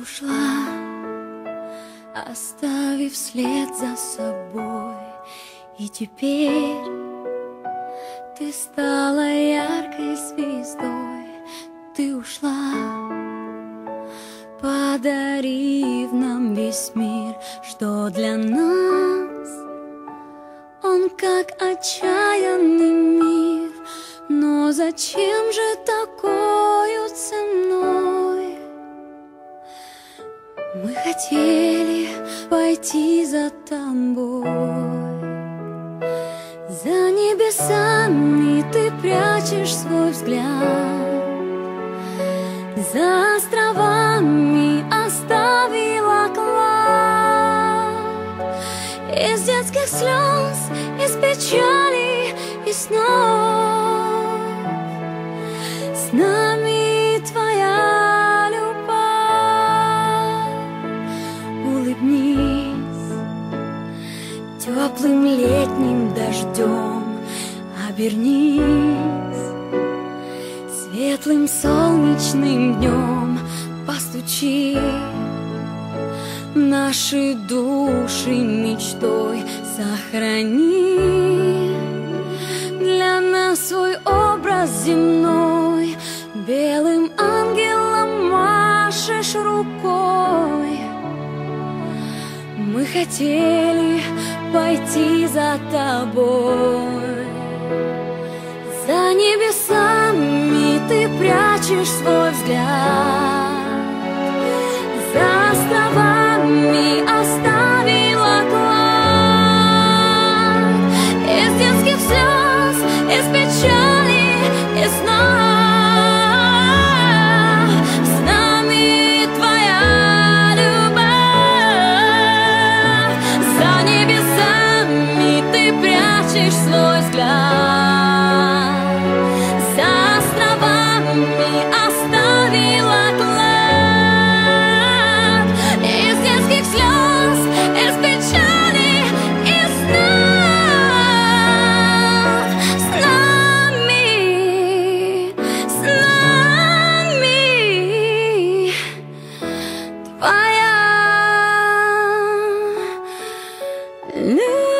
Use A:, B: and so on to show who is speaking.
A: ушла, оставив след за собой. И теперь ты стала яркой звездой. Ты ушла, подарив нам весь мир, что для нас он как отчаянный мир. Но зачем же такою ценой? Мы хотели пойти за тобой. За небесами ты прячешь свой взгляд, за островами оставила клад. Из детских слез, из печали и снов с нами твоя любовь. Улыбнись теплым летним дождем, обернись светлым солнечным днем, постучи наши души мечтой, сохрани для нас свой образ земной. Белым ангелом машешь рукой. Мы хотели пойти за тобой. За небесами ты прячешь свой взгляд, за островами оставила клад. Из детских слез, из печали и снов с нами твоя любовь. За небесами ты прячешь свой взгляд, за островами оставила клад. Из детских слез, из печали и снов с нами твоя любовь.